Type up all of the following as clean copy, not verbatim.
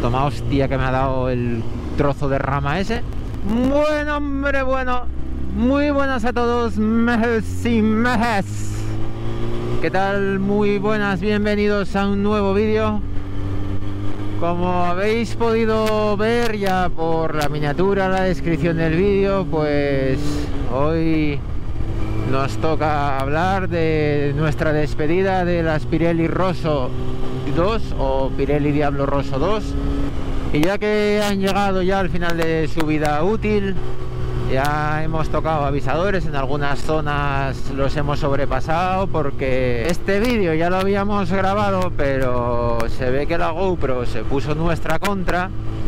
Toma hostia que me ha dado el trozo de rama ese. Bueno, hombre, bueno. Muy buenas a todos, mejes y mejes. ¿Qué tal? Muy buenas, bienvenidos a un nuevo vídeo. Como habéis podido ver ya por la miniatura, la descripción del vídeo, pues hoy nos toca hablar de nuestra despedida de las Pirelli Rosso 2 o Pirelli Diablo Rosso 2. Y ya que han llegado ya al final de su vida útil, ya hemos tocado avisadores, en algunas zonas los hemos sobrepasado porque este vídeo ya lo habíamos grabado, pero se ve que la GoPro se puso nuestra contra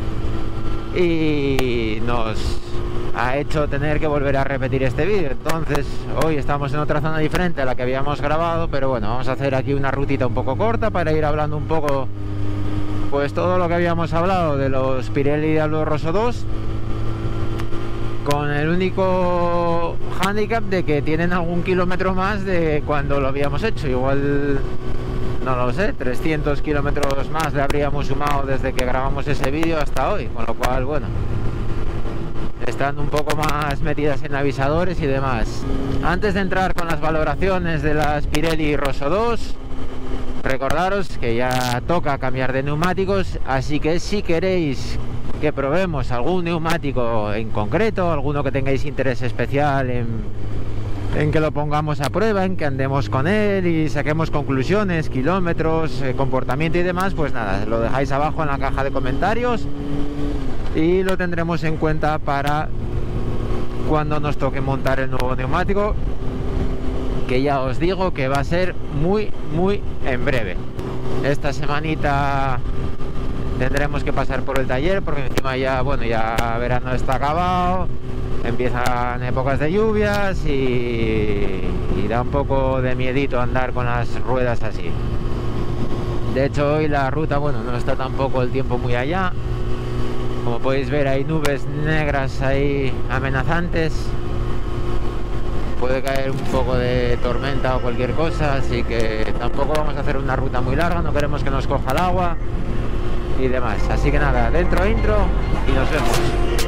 y nos ha hecho tener que volver a repetir este vídeo. Entonces hoy estamos en otra zona diferente a la que habíamos grabado, pero bueno, vamos a hacer aquí una rutita un poco corta para ir hablando un poco, pues todo lo que habíamos hablado de los Pirelli Diablo Rosso 2, con el único handicap de que tienen algún kilómetro más de cuando lo habíamos hecho. Igual, no lo sé, 300 kilómetros más le habríamos sumado desde que grabamos ese vídeo hasta hoy, con lo cual, bueno, están un poco más metidas en avisadores y demás. Antes de entrar con las valoraciones de las Pirelli Rosso 2, recordaros que ya toca cambiar de neumáticos, así que si queréis que probemos algún neumático en concreto, alguno que tengáis interés especial en que lo pongamos a prueba, en que andemos con él y saquemos conclusiones, kilómetros, comportamiento y demás, pues nada, lo dejáis abajo en la caja de comentarios y lo tendremos en cuenta para cuando nos toque montar el nuevo neumático, que ya os digo que va a ser muy en breve. Esta semanita tendremos que pasar por el taller porque encima ya, bueno, ya verano está acabado, empiezan épocas de lluvias y da un poco de miedito andar con las ruedas así. De hecho hoy la ruta, bueno, no está tampoco el tiempo muy allá. Como podéis ver, hay nubes negras ahí amenazantes. Puede caer un poco de tormenta o cualquier cosa, así que tampoco vamos a hacer una ruta muy larga, no queremos que nos coja el agua y demás. Así que nada, dentro intro y nos vemos.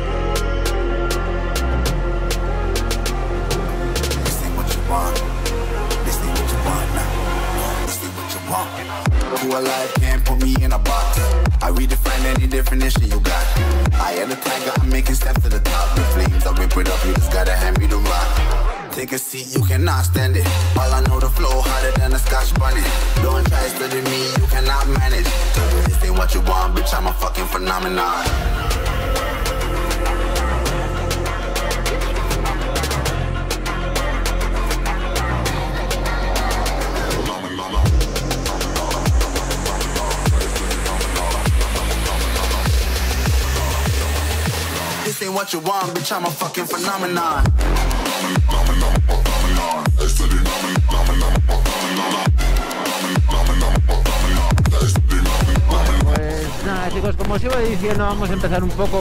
Who alive can't put me in a box. I redefine any definition you got. I am the tiger, I'm making steps to the top. The flames, I whip it up, you just gotta hand me the rock. Take a seat, you cannot stand it. All I know, the flow harder than a Scotch bunny. Don't try studying me, you cannot manage. This ain't what you want, bitch, I'm a fucking phenomenon. This ain't what you want, bitch, I'm a fucking phenomenon. Pues nada, chicos, como os iba diciendo, vamos a empezar un poco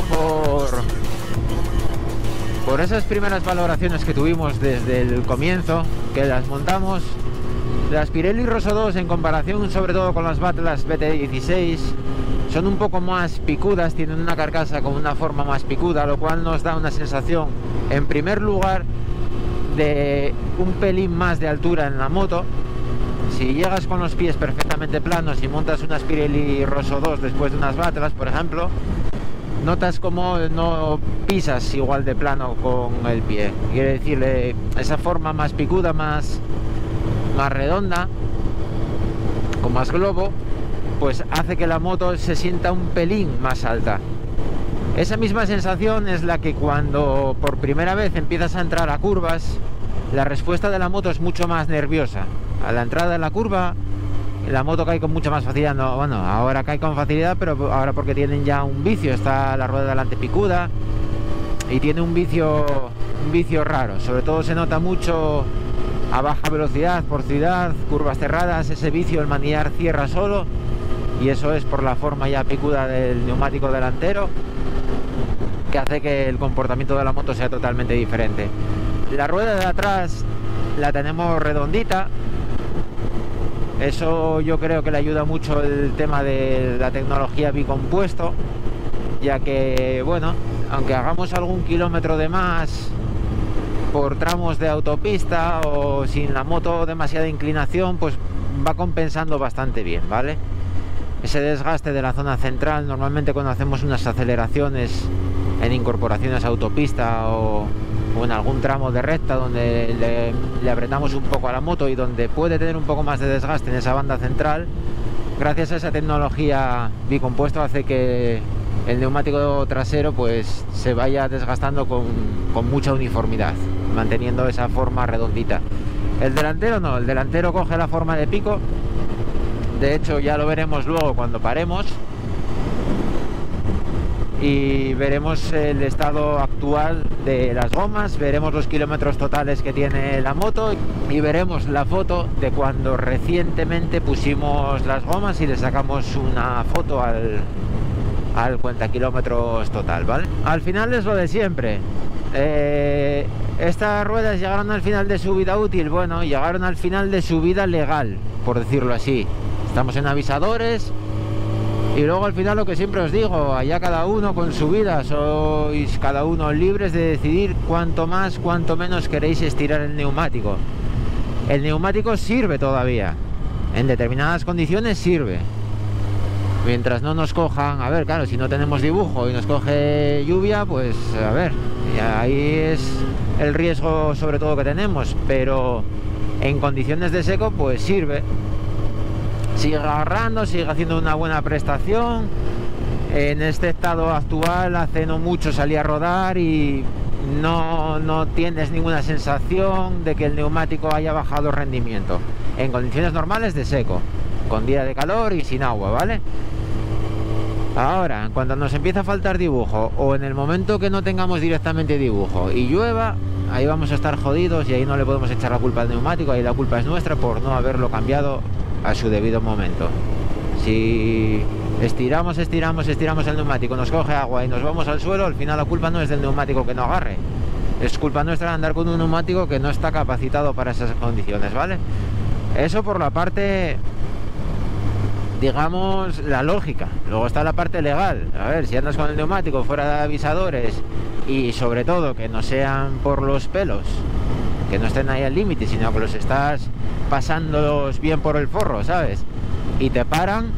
por esas primeras valoraciones que tuvimos desde el comienzo, que las montamos. Las Pirelli Rosso 2, en comparación sobre todo con las Atlas BT16, son un poco más picudas, tienen una carcasa con una forma más picuda, lo cual nos da una sensación, en primer lugar, de un pelín más de altura en la moto. Si llegas con los pies perfectamente planos y montas unas Pirelli Rosso 2 después de unas Atlas, por ejemplo, notas como no pisas igual de plano con el pie. Quiere decir, esa forma más picuda, más redonda, con más globo, pues hace que la moto se sienta un pelín más alta. Esa misma sensación es la que cuando por primera vez empiezas a entrar a curvas, la respuesta de la moto es mucho más nerviosa. A la entrada de la curva, la moto cae con mucha más facilidad. No, bueno, ahora cae con facilidad, pero ahora porque tienen ya un vicio. Está la rueda delante picuda y tiene un vicio raro. Sobre todo se nota mucho a baja velocidad, por ciudad, curvas cerradas, ese vicio, el manillar cierra solo, y eso es por la forma ya picuda del neumático delantero, que hace que el comportamiento de la moto sea totalmente diferente. La rueda de atrás la tenemos redondita, Eso yo creo que le ayuda mucho el tema de la tecnología bicompuesto, ya que, bueno, aunque hagamos algún kilómetro de más por tramos de autopista o sin la moto demasiada inclinación, pues va compensando bastante bien, ¿vale? Ese desgaste de la zona central, normalmente cuando hacemos unas aceleraciones en incorporaciones a autopista o en algún tramo de recta donde le apretamos un poco a la moto y donde puede tener un poco más de desgaste en esa banda central, gracias a esa tecnología bicompuesto hace que el neumático trasero pues se vaya desgastando con mucha uniformidad, manteniendo esa forma redondita. El delantero no, el delantero coge la forma de pico. De hecho ya lo veremos luego cuando paremos y veremos el estado actual de las gomas, veremos los kilómetros totales que tiene la moto y veremos la foto de cuando recientemente pusimos las gomas y le sacamos una foto al cuenta kilómetros total, ¿vale? Al final es lo de siempre. Estas ruedas llegaron al final de su vida útil, bueno, llegaron al final de su vida legal, por decirlo así. Estamos en avisadores y luego al final lo que siempre os digo, allá cada uno con su vida, sois cada uno libres de decidir cuánto más, cuánto menos queréis estirar el neumático. El neumático sirve todavía, en determinadas condiciones sirve. Mientras no nos cojan, a ver, claro, si no tenemos dibujo y nos coge lluvia, pues a ver, ahí es el riesgo sobre todo que tenemos, pero en condiciones de seco pues sirve. Sigue agarrando, sigue haciendo una buena prestación. En este estado actual hace no mucho salí a rodar y no tienes ninguna sensación de que el neumático haya bajado rendimiento. En condiciones normales de seco, con día de calor y sin agua, ¿vale? Ahora, cuando nos empieza a faltar dibujo o en el momento que no tengamos directamente dibujo y llueva, ahí vamos a estar jodidos y ahí no le podemos echar la culpa al neumático, ahí la culpa es nuestra por no haberlo cambiado a su debido momento. Si estiramos el neumático, nos coge agua y nos vamos al suelo, al final la culpa no es del neumático que no agarre, es culpa nuestra de andar con un neumático que no está capacitado para esas condiciones, ¿vale? Eso por la parte, digamos, la lógica. Luego está la parte legal. A ver, si andas con el neumático fuera de avisadores y sobre todo que no sean por los pelos, que no estén ahí al límite, sino que los estás pasándolos bien por el forro, ¿sabes? Y te paran,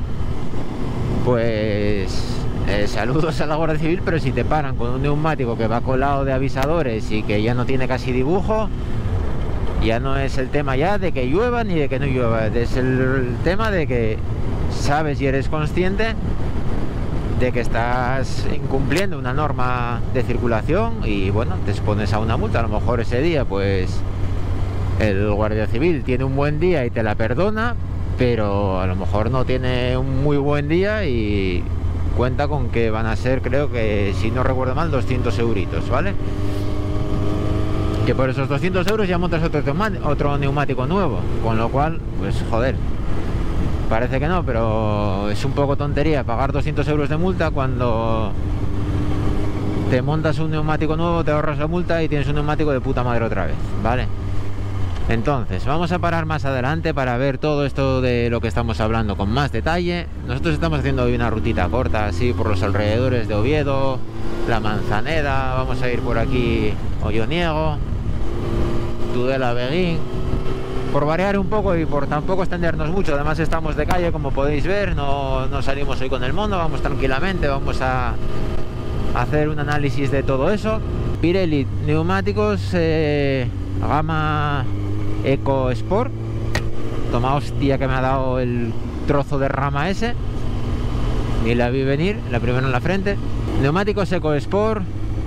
pues saludos a la Guardia Civil, pero si te paran con un neumático que va colado de avisadores y que ya no tiene casi dibujo, ya no es el tema ya de que llueva ni de que no llueva, es el tema de que sabes y eres consciente de que estás incumpliendo una norma de circulación y bueno, te expones a una multa. A lo mejor ese día pues el Guardia Civil tiene un buen día y te la perdona, pero a lo mejor no tiene un muy buen día y cuenta con que van a ser, creo que si no recuerdo mal, 200 euritos, ¿vale? Que por esos 200 euros ya montas otro neumático nuevo, con lo cual, pues joder, parece que no, pero es un poco tontería pagar 200 euros de multa cuando te montas un neumático nuevo, te ahorras la multa y tienes un neumático de puta madre otra vez, ¿vale? Entonces, vamos a parar más adelante para ver todo esto de lo que estamos hablando con más detalle. Nosotros estamos haciendo hoy una rutita corta, así por los alrededores de Oviedo, La Manzaneda, vamos a ir por aquí Olloniego, Tudela, Beguín, por variar un poco y por tampoco extendernos mucho. Además estamos de calle, como podéis ver, no salimos hoy con el mono, vamos tranquilamente, vamos a hacer un análisis de todo eso. Pirelli neumáticos gama Eco Sport. Toma hostia que me ha dado el trozo de rama ese, ni la vi venir, la primera en la frente. Neumáticos Eco Sport,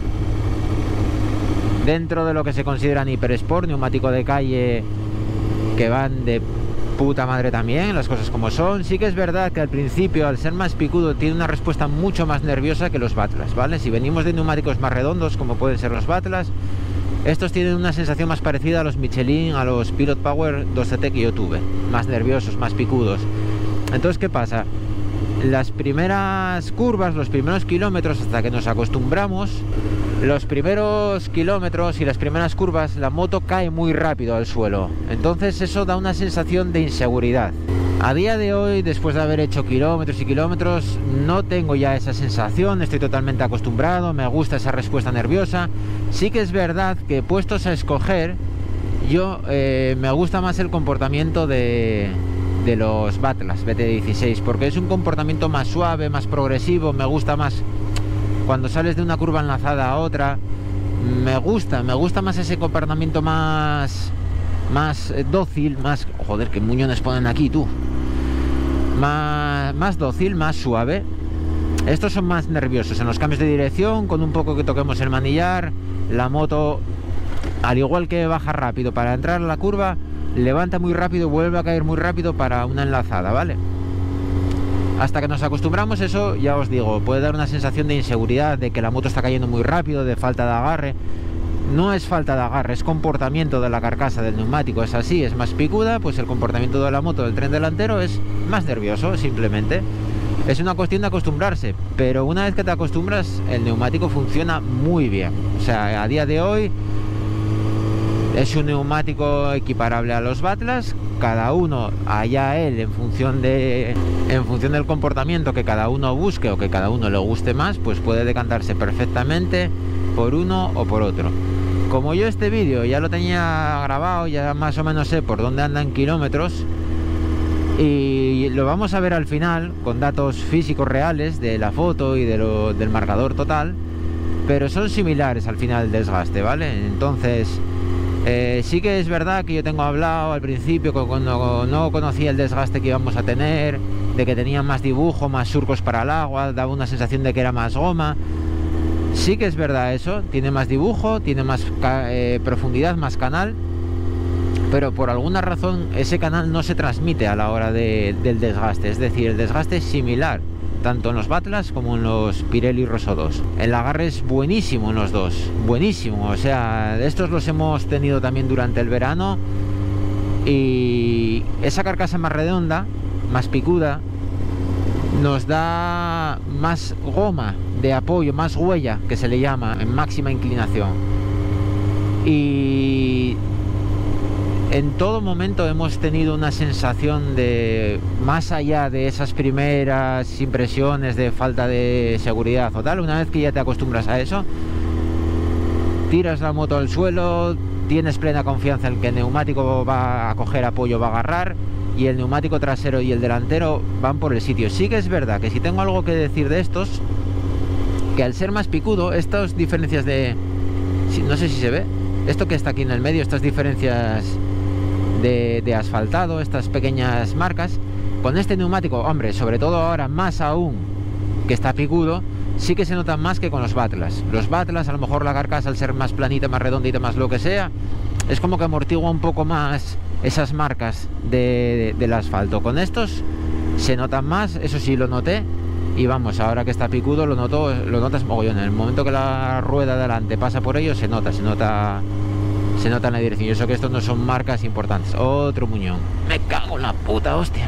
dentro de lo que se consideran Hiper Sport, neumático de calle que van de puta madre también, las cosas como son. Sí que es verdad que al principio, al ser más picudo, tiene una respuesta mucho más nerviosa que los Batlas, ¿vale? Si venimos de neumáticos más redondos, como pueden ser los Batlas, estos tienen una sensación más parecida a los Michelin, a los Pilot Power 2CT que yo tuve, más nerviosos, más picudos. Entonces, ¿qué pasa? Las primeras curvas, los primeros kilómetros, hasta que nos acostumbramos, los primeros kilómetros y las primeras curvas, la moto cae muy rápido al suelo. Entonces eso da una sensación de inseguridad. A día de hoy, después de haber hecho kilómetros y kilómetros, no tengo ya esa sensación, estoy totalmente acostumbrado, me gusta esa respuesta nerviosa. Sí que es verdad que puestos a escoger, yo me gusta más el comportamiento de los Batlas BT16, porque es un comportamiento más suave, más progresivo, me gusta más cuando sales de una curva enlazada a otra, me gusta más ese comportamiento más dócil, más... Joder, qué muñones ponen aquí, tú. Más dócil, más suave. Estos son más nerviosos en los cambios de dirección, con un poco que toquemos el manillar, la moto, al igual que baja rápido para entrar a la curva, levanta muy rápido, vuelve a caer muy rápido para una enlazada, ¿vale? Hasta que nos acostumbramos, eso ya os digo, puede dar una sensación de inseguridad, de que la moto está cayendo muy rápido, de falta de agarre. No es falta de agarre, es comportamiento de la carcasa del neumático, es así, es más picuda, pues el comportamiento de la moto del tren delantero es más nervioso, simplemente. Es una cuestión de acostumbrarse, pero una vez que te acostumbras, el neumático funciona muy bien. O sea, a día de hoy es un neumático equiparable a los Batlas, cada uno, allá él, en función del comportamiento que cada uno busque o que cada uno le guste más, pues puede decantarse perfectamente por uno o por otro. Como yo este vídeo ya lo tenía grabado, ya más o menos sé por dónde andan kilómetros, y lo vamos a ver al final con datos físicos reales de la foto y del marcador total, pero son similares al final del desgaste, ¿vale? Entonces sí que es verdad que yo tengo hablado al principio, cuando no conocía el desgaste que íbamos a tener, de que tenía más dibujo, más surcos para el agua, daba una sensación de que era más goma. Sí que es verdad eso, tiene más dibujo, tiene más profundidad, más canal, pero por alguna razón ese canal no se transmite a la hora del desgaste. Es decir, el desgaste es similar tanto en los Batlas como en los Pirelli Rosso 2. El agarre es buenísimo en los dos, buenísimo. O sea, estos los hemos tenido también durante el verano, y esa carcasa más redonda, más picuda, nos da más goma de apoyo, más huella, que se le llama, en máxima inclinación. Y en todo momento hemos tenido una sensación de, más allá de esas primeras impresiones de falta de seguridad o tal, una vez que ya te acostumbras a eso, tiras la moto al suelo, tienes plena confianza en que el neumático va a coger apoyo, va a agarrar, y el neumático trasero y el delantero van por el sitio. Sí que es verdad que si tengo algo que decir de estos, que al ser más picudo, estas diferencias de... no sé si se ve, esto que está aquí en el medio, estas diferencias de asfaltado, estas pequeñas marcas, con este neumático, hombre, sobre todo ahora más aún que está picudo, sí que se notan más que con los Batlas. Los Batlas, a lo mejor la carcasa, al ser más planita, más redondita, más lo que sea, es como que amortigua un poco más esas marcas del asfalto. Con estos se notan más, eso sí lo noté, y vamos, ahora que está picudo lo notas mogollón. En el momento que la rueda de adelante pasa por ello, se nota en la dirección. Yo sé que estos no son marcas importantes. Otro muñón, me cago en la puta hostia.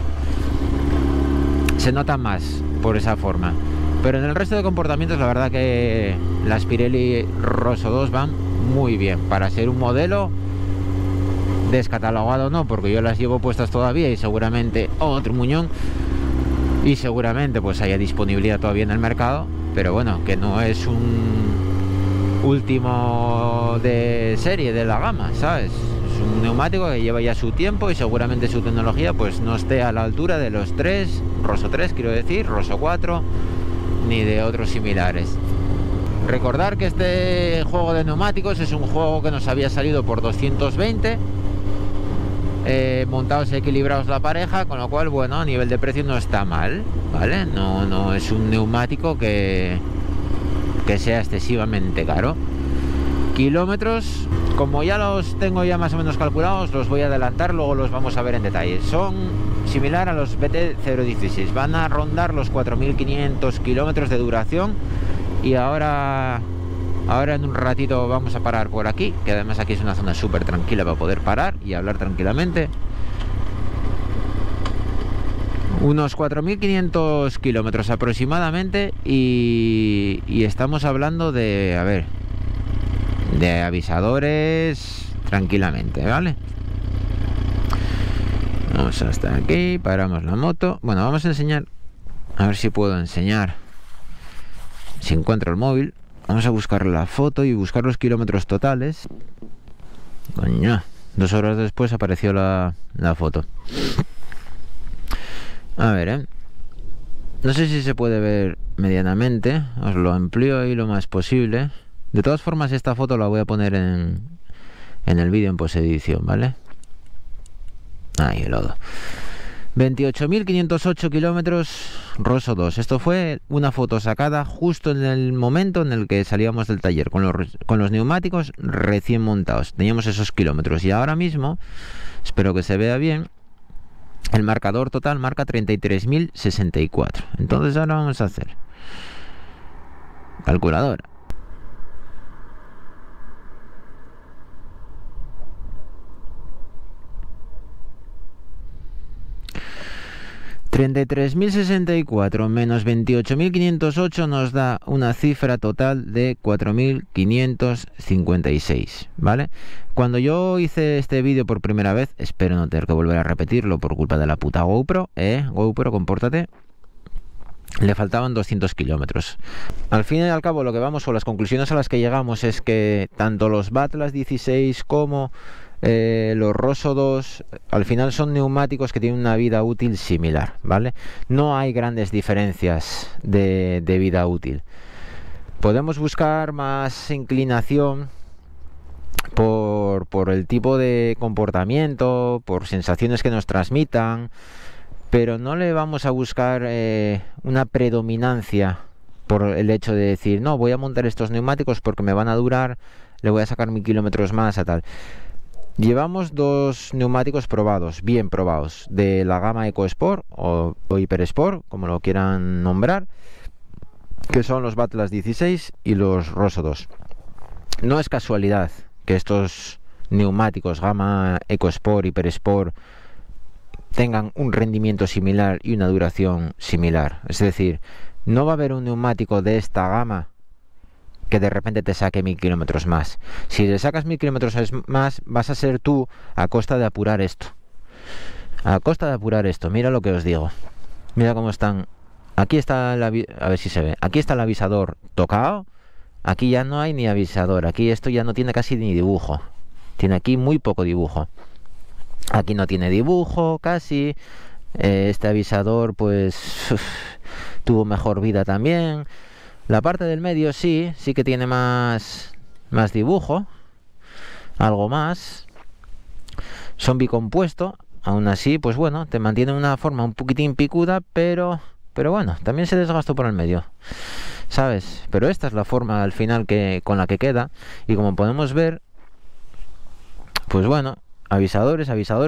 Se nota más por esa forma, pero en el resto de comportamientos la verdad que las Pirelli Rosso 2 van muy bien para ser un modelo descatalogado. No, porque yo las llevo puestas todavía, y seguramente otro muñón, y seguramente pues haya disponibilidad todavía en el mercado, pero bueno, que no es un último de serie de la gama, ¿sabes? Es un neumático que lleva ya su tiempo, y seguramente su tecnología pues no esté a la altura de los Rosso 3, quiero decir, Rosso 4, ni de otros similares. Recordar que este juego de neumáticos es un juego que nos había salido por 220, montados y equilibrados la pareja, con lo cual, bueno, a nivel de precio no está mal, ¿vale? No es un neumático que sea excesivamente caro. Kilómetros, como ya los tengo ya más o menos calculados, los voy a adelantar, luego los vamos a ver en detalle. Son similar a los BT016, van a rondar los 4.500 kilómetros de duración, y ahora en un ratito vamos a parar por aquí, que además aquí es una zona súper tranquila para poder parar y hablar tranquilamente. Unos 4.500 kilómetros aproximadamente, y estamos hablando de, a ver, de avisadores tranquilamente, ¿vale? Vamos hasta aquí, paramos la moto. Bueno, vamos a enseñar, a ver si puedo enseñar, si encuentro el móvil. Vamos a buscar la foto y buscar los kilómetros totales. Coño, 2 horas después apareció la foto. A ver, no sé si se puede ver medianamente. Os lo amplío ahí lo más posible. De todas formas, esta foto la voy a poner en el vídeo en posedición, ¿vale? Ahí, el lodo. 28.508 kilómetros, Rosso 2. Esto fue una foto sacada justo en el momento en el que salíamos del taller, con los neumáticos recién montados. Teníamos esos kilómetros y ahora mismo, espero que se vea bien, el marcador total marca 33.064. Entonces ahora vamos a hacer calculadora. 33.064 menos 28.508 nos da una cifra total de 4.556, ¿vale? Cuando yo hice este vídeo por primera vez, espero no tener que volver a repetirlo por culpa de la puta GoPro, GoPro, compórtate. Le faltaban 200 kilómetros. Al fin y al cabo, lo que vamos, o las conclusiones a las que llegamos, es que tanto los Batlas 16 como los Rosso 2 al final son neumáticos que tienen una vida útil similar, ¿vale? No hay grandes diferencias de vida útil. Podemos buscar más inclinación por el tipo de comportamiento, por sensaciones que nos transmitan, pero no le vamos a buscar una predominancia por el hecho de decir, no, voy a montar estos neumáticos porque me van a durar, le voy a sacar 1000 kilómetros más a tal. Llevamos 2 neumáticos probados, bien probados, de la gama EcoSport o HyperSport, como lo quieran nombrar, que son los Batlas 16 y los Rosso 2. No es casualidad que estos neumáticos gama EcoSport, HyperSport tengan un rendimiento similar y una duración similar. Es decir, no va a haber un neumático de esta gama que de repente te saque 1000 kilómetros más. Si le sacas 1000 kilómetros más, vas a ser tú a costa de apurar esto. A costa de apurar esto. Mira lo que os digo. Mira cómo están. Aquí está a ver si se ve. Aquí está el avisador tocado. Aquí ya no hay ni avisador. Aquí esto ya no tiene casi ni dibujo. Tiene aquí muy poco dibujo. Aquí no tiene dibujo casi. Este avisador pues tuvo mejor vida también. La parte del medio sí que tiene más dibujo, algo más. Son bicompuesto, aún así, pues bueno, te mantiene una forma un poquitín picuda, pero bueno, también se desgastó por el medio, ¿sabes? Pero esta es la forma al final con la que queda, y como podemos ver, pues bueno, avisadores,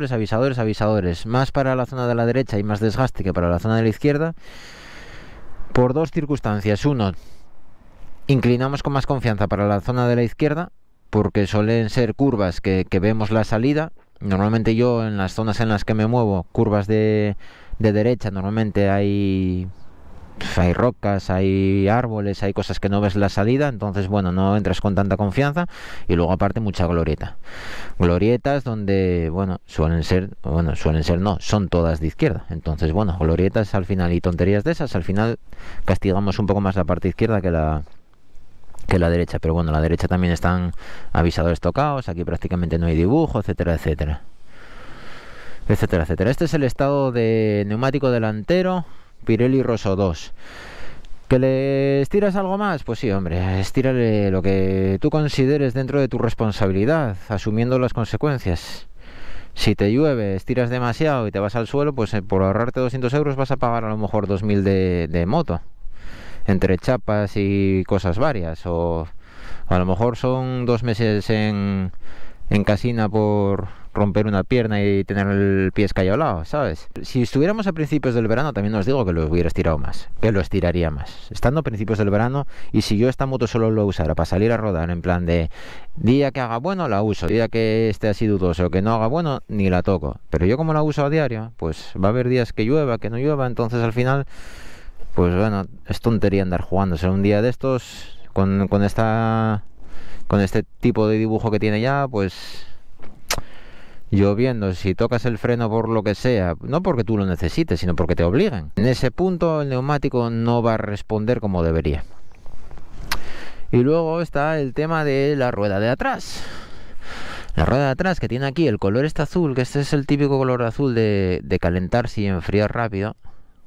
más para la zona de la derecha y más desgaste que para la zona de la izquierda. Por 2 circunstancias. Uno, inclinamos con más confianza para la zona de la izquierda, porque suelen ser curvas que vemos la salida. Normalmente yo en las zonas en las que me muevo, curvas de derecha, normalmente hay rocas, hay árboles, hay cosas que no ves la salida, entonces bueno, no entras con tanta confianza. Y luego aparte mucha glorieta. Glorietas donde, bueno, suelen ser no, son todas de izquierda. Entonces bueno, glorietas al final y tonterías de esas, al final castigamos un poco más la parte izquierda que la derecha. Pero bueno, la derecha también están avisadores tocados, aquí prácticamente no hay dibujo, etcétera. Este es el estado de neumático delantero Pirelli Rosso 2. ¿Que le estiras algo más? Pues sí, hombre, estírale lo que tú consideres dentro de tu responsabilidad, asumiendo las consecuencias. Si te llueve, estiras demasiado y te vas al suelo, pues por ahorrarte 200 euros vas a pagar a lo mejor 2000 de moto, entre chapas y cosas varias. O a lo mejor son 2 meses en casina por romper una pierna y tener el pie escayolado, ¿sabes? Si estuviéramos a principios del verano, también os digo que lo hubiera estirado más, que lo estiraría más. Estando a principios del verano, y si yo esta moto solo lo usara para salir a rodar, en plan de día que haga bueno, la uso, día que esté así dudoso, que no haga bueno, ni la toco. Pero yo como la uso a diario, pues va a haber días que llueva, que no llueva, entonces al final, pues bueno, es tontería andar jugándose. Un día de estos, con este tipo de dibujo que tiene ya, pues lloviendo, si tocas el freno por lo que sea, no porque tú lo necesites, sino porque te obligan, en ese punto el neumático no va a responder como debería. Y luego está el tema de la rueda de atrás. La rueda de atrás, que tiene aquí el color este azul, que este es el típico color azul de calentarse y enfriar rápido.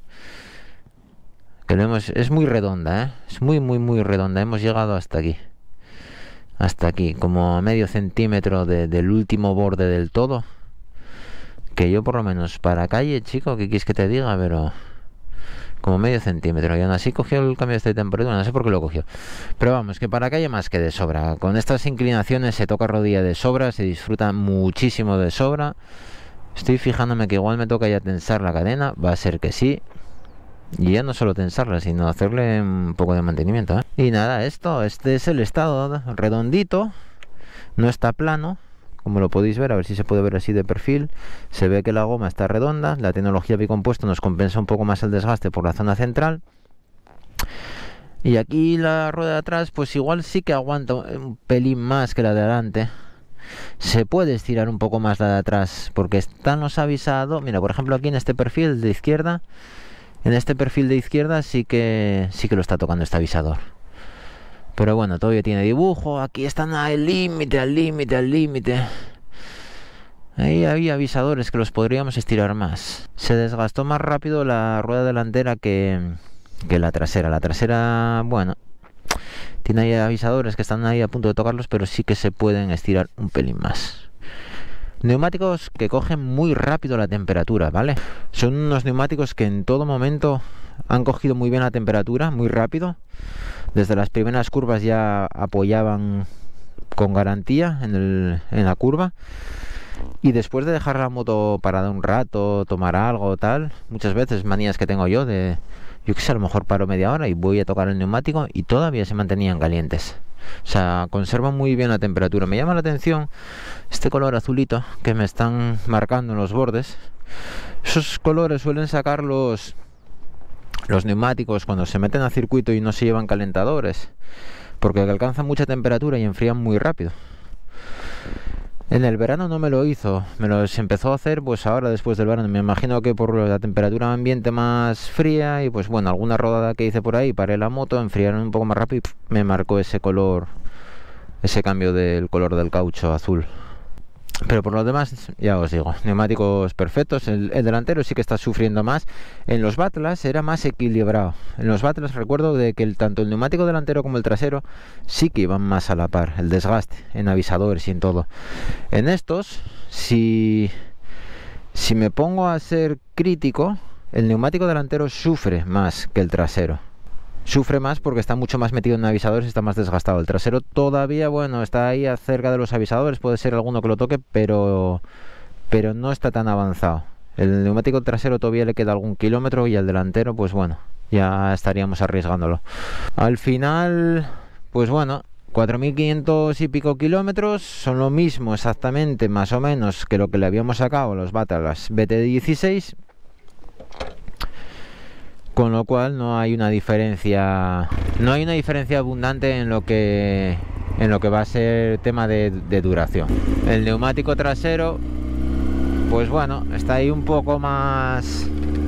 Que es muy redonda, ¿eh? Es muy redonda. Hemos llegado hasta aquí. Hasta aquí, como medio centímetro del último borde del todo. Que yo por lo menos para calle, chico, ¿qué quieres que te diga? Pero como medio centímetro. Y aún así cogió el cambio de temperatura, no sé por qué lo cogió. Pero vamos, que para calle más que de sobra. Con estas inclinaciones se toca rodilla de sobra, se disfruta muchísimo de sobra. Estoy fijándome que igual me toca ya tensar la cadena, va a ser que sí. Y ya no solo tensarla, sino hacerle un poco de mantenimiento, ¿eh? Y nada, este es el estado, redondito, no está plano, como lo podéis ver, a ver si se puede ver así de perfil. Se ve que la goma está redonda, la tecnología bicompuesto nos compensa un poco más el desgaste por la zona central. Y aquí la rueda de atrás, pues igual sí que aguanta un pelín más que la de adelante. Se puede estirar un poco más la de atrás, porque están los avisados. Mira, por ejemplo, aquí en este perfil de izquierda, sí que lo está tocando este avisador. Pero bueno, todavía tiene dibujo. Aquí están al límite. Ahí había avisadores que los podríamos estirar más. Se desgastó más rápido la rueda delantera que la trasera. La trasera, bueno, tiene ahí avisadores que están ahí a punto de tocarlos, pero sí que se pueden estirar un pelín más. Neumáticos que cogen muy rápido la temperatura, ¿vale? Son unos neumáticos que en todo momento han cogido muy bien la temperatura, muy rápido. Desde las primeras curvas ya apoyaban con garantía en la curva. Y después de dejar la moto parada un rato, tomar algo, tal, muchas veces manías que tengo yo de, yo que sé, a lo mejor paro media hora y voy a tocar el neumático y todavía se mantenían calientes. O sea, conservan muy bien la temperatura. Me llama la atención este color azulito que me están marcando en los bordes. Esos colores suelen sacar los neumáticos cuando se meten a circuito y no se llevan calentadores, porque alcanzan mucha temperatura y enfrían muy rápido. En el verano no me lo hizo, me los empezó a hacer pues ahora después del verano. Me imagino que por la temperatura ambiente más fría y pues bueno, alguna rodada que hice por ahí, paré la moto, enfriaron un poco más rápido y me marcó ese color, ese cambio del color del caucho azul. Pero por lo demás, ya os digo, neumáticos perfectos. El delantero sí que está sufriendo más. En los Battlas era más equilibrado. En los Battlas recuerdo de que tanto el neumático delantero como el trasero sí que iban más a la par, el desgaste en avisadores y en todo. En estos, si me pongo a ser crítico, el neumático delantero sufre más que el trasero. Sufre más porque está mucho más metido en avisadores y está más desgastado. El trasero todavía, bueno, está ahí cerca de los avisadores, puede ser alguno que lo toque, pero no está tan avanzado. El neumático trasero todavía le queda algún kilómetro y al delantero, pues bueno, ya estaríamos arriesgándolo. Al final, pues bueno, 4.500 y pico kilómetros, son lo mismo exactamente, más o menos, que lo que le habíamos sacado a los Battlas BT16. Con lo cual no hay una diferencia abundante en lo que va a ser tema de duración. El neumático trasero, pues bueno, está ahí un poco más,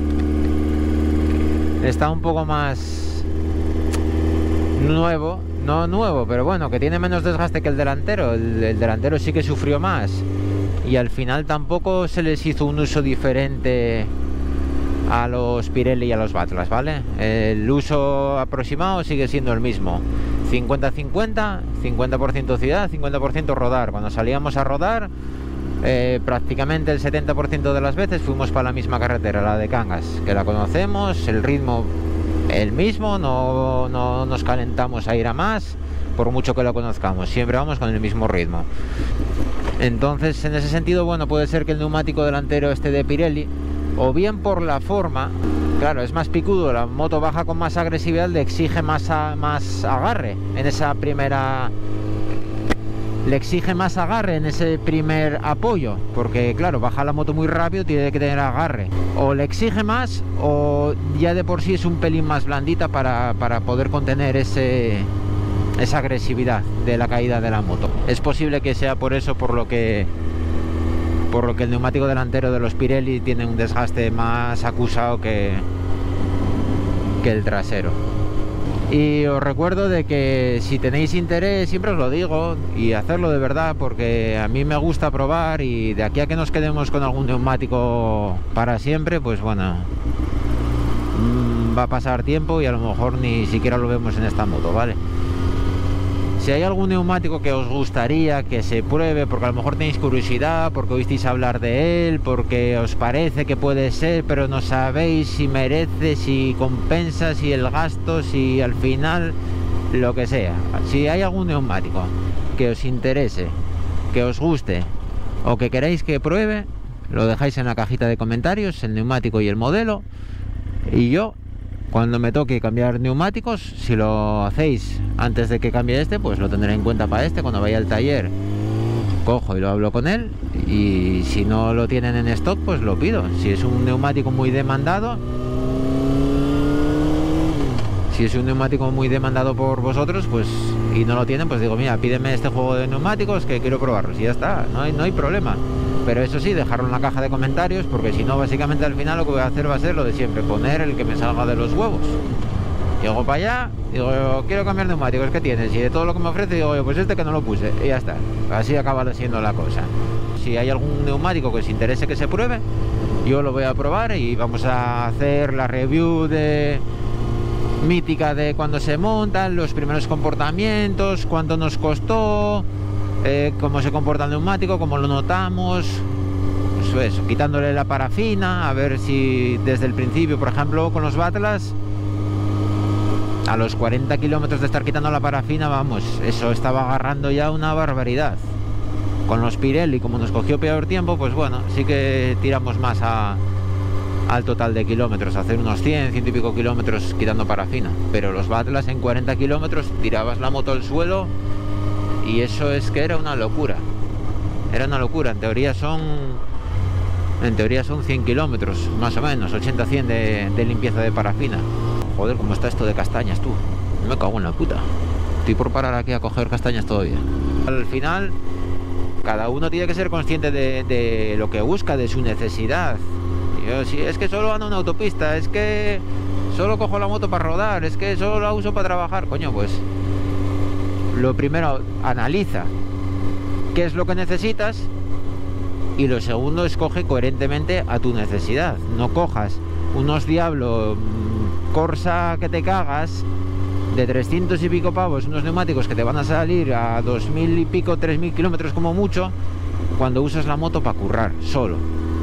nuevo, no nuevo, pero bueno, que tiene menos desgaste que el delantero. El delantero sí que sufrió más y al final tampoco se les hizo un uso diferente a los Pirelli y a los Battlas, ¿vale? El uso aproximado sigue siendo el mismo, 50-50, 50% ciudad, 50% rodar. Cuando salíamos a rodar, prácticamente el 70% de las veces fuimos para la misma carretera, la de Cangas, que la conocemos, el ritmo el mismo, no nos calentamos a ir a más, por mucho que lo conozcamos, siempre vamos con el mismo ritmo. Entonces, en ese sentido, bueno, puede ser que el neumático delantero esté de Pirelli, o bien por la forma, claro, es más picudo, la moto baja con más agresividad, le exige más agarre en esa primera, le exige más agarre en ese primer apoyo, porque claro, baja la moto muy rápido, tiene que tener agarre, o le exige más o ya de por sí es un pelín más blandita para poder contener esa agresividad de la caída de la moto. Es posible que sea por eso por lo que por lo que el neumático delantero de los Pirelli tiene un desgaste más acusado que el trasero. Y os recuerdo de que si tenéis interés, siempre os lo digo, y hacerlo de verdad, porque a mí me gusta probar, y de aquí a que nos quedemos con algún neumático para siempre, pues bueno, va a pasar tiempo y a lo mejor ni siquiera lo vemos en esta moto, ¿vale? Si hay algún neumático que os gustaría que se pruebe, porque a lo mejor tenéis curiosidad, porque oísteis hablar de él, porque os parece que puede ser, pero no sabéis si merece, si compensa, si el gasto, si al final, lo que sea. Si hay algún neumático que os interese, que os guste o que queráis que pruebe, lo dejáis en la cajita de comentarios, el neumático y el modelo, y yo, cuando me toque cambiar neumáticos, si lo hacéis antes de que cambie este, pues lo tendré en cuenta para este. Cuando vaya al taller, cojo y lo hablo con él, y si no lo tienen en stock, pues lo pido. Si es un neumático muy demandado, por vosotros, pues, y no lo tienen, pues digo, mira, pídeme este juego de neumáticos que quiero probarlos, y ya está, no hay problema. Pero eso sí, dejarlo en la caja de comentarios, porque si no, básicamente al final lo que voy a hacer va a ser lo de siempre, poner el que me salga de los huevos. Llego para allá, digo, quiero cambiar neumáticos, ¿qué tienes? Y de todo lo que me ofrece, digo, pues este que no lo puse, y ya está. Así acaba siendo la cosa. Si hay algún neumático que os interese que se pruebe, yo lo voy a probar, y vamos a hacer la review mítica de cuando se montan, los primeros comportamientos, cuánto nos costó, cómo se comporta el neumático, cómo lo notamos, pues eso, quitándole la parafina, a ver si desde el principio, por ejemplo, con los Batlas, a los 40 kilómetros de estar quitando la parafina, vamos, eso estaba agarrando ya una barbaridad. Con los Pirelli, como nos cogió peor tiempo, pues bueno, sí que tiramos más al total de kilómetros, hacer unos 100 y pico kilómetros quitando parafina, pero los Batlas en 40 kilómetros tirabas la moto al suelo, y eso es que era una locura. En teoría son 100 kilómetros, más o menos, 80-100 de limpieza de parafina. Joder, cómo está esto de castañas, tú. Me cago en la puta. Estoy por parar aquí a coger castañas todavía. Al final, cada uno tiene que ser consciente de lo que busca, de su necesidad. Yo, si es que solo ando en autopista, es que solo cojo la moto para rodar, es que solo la uso para trabajar, coño, pues lo primero, analiza qué es lo que necesitas, y lo segundo, escoge coherentemente a tu necesidad. No cojas unos Diablo Corsa que te cagas de 300 y pico pavos, unos neumáticos que te van a salir a 2000 y pico, 3000 kilómetros como mucho, cuando usas la moto para currar solo,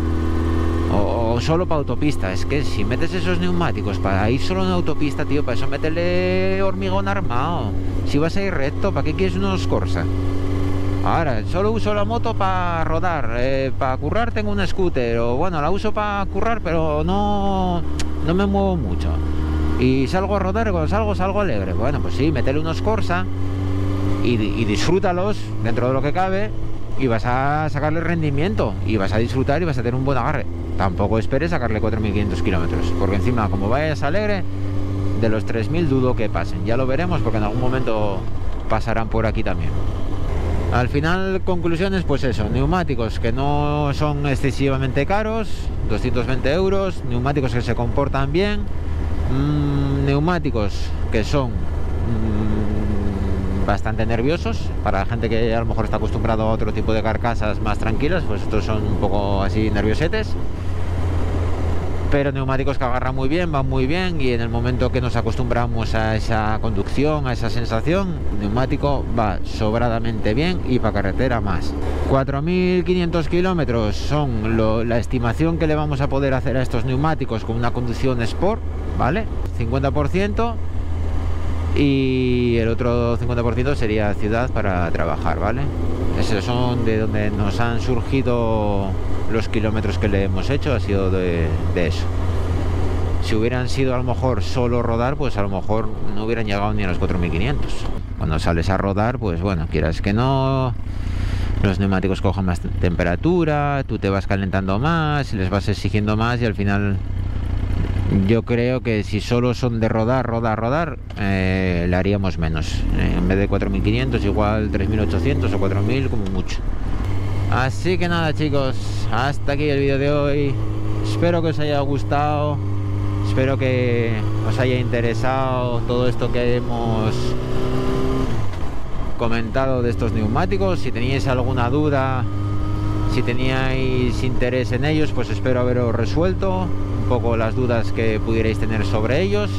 o solo para autopista. Es que si metes esos neumáticos para ir solo en autopista, tío, para eso métele hormigón armado. Si vas a ir recto, ¿para qué quieres unos Corsa? Ahora, solo uso la moto para rodar, para currar tengo un scooter, o bueno, la uso para currar, pero no me muevo mucho. Y salgo a rodar, cuando salgo alegre. Bueno, pues sí, métele unos Corsa y disfrútalos dentro de lo que cabe, y vas a sacarle rendimiento, y vas a disfrutar, y vas a tener un buen agarre. Tampoco esperes sacarle 4.500 kilómetros, porque encima, como vayas alegre, de los 3.000 dudo que pasen. Ya lo veremos, porque en algún momento pasarán por aquí también. Al final, conclusiones, pues eso, neumáticos que no son excesivamente caros, 220 euros, neumáticos que se comportan bien, neumáticos que son bastante nerviosos, para la gente que a lo mejor está acostumbrado a otro tipo de carcasas más tranquilas, pues estos son un poco así nerviosetes, pero neumáticos que agarran muy bien, van muy bien, y en el momento que nos acostumbramos a esa conducción, a esa sensación, el neumático va sobradamente bien, y para carretera más. 4.500 kilómetros son la estimación que le vamos a poder hacer a estos neumáticos con una conducción Sport, ¿vale? 50%, y el otro 50% sería ciudad para trabajar, ¿vale? Esos son de donde nos han surgido los kilómetros que le hemos hecho, ha sido de eso. Si hubieran sido a lo mejor solo rodar, pues a lo mejor no hubieran llegado ni a los 4.500. Cuando sales a rodar, pues bueno, quieras que no, los neumáticos cojan más temperatura, tú te vas calentando más, les vas exigiendo más, y al final yo creo que si solo son de rodar, le haríamos menos. En vez de 4.500, igual 3.800 o 4.000 como mucho. Así que nada, chicos, hasta aquí el vídeo de hoy. Espero que os haya gustado, espero que os haya interesado todo esto que hemos comentado de estos neumáticos. Si teníais alguna duda, si teníais interés en ellos, pues espero haberos resuelto un poco las dudas que pudierais tener sobre ellos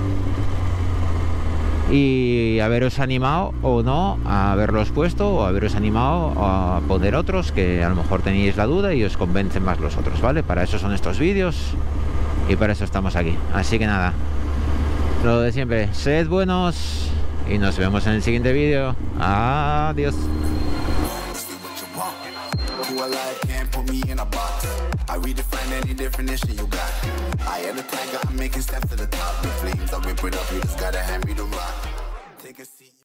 y haberos animado o no a haberlos puesto, o haberos animado a poner otros que a lo mejor teníais la duda y os convencen más los otros, ¿vale? Para eso son estos vídeos y para eso estamos aquí. Así que nada, lo de siempre, sed buenos y nos vemos en el siguiente vídeo. Adiós. I redefine any definition you got. I am the tiger, I'm making steps to the top. The flames, I whip it up, you just gotta hand me the rock. Take a seat.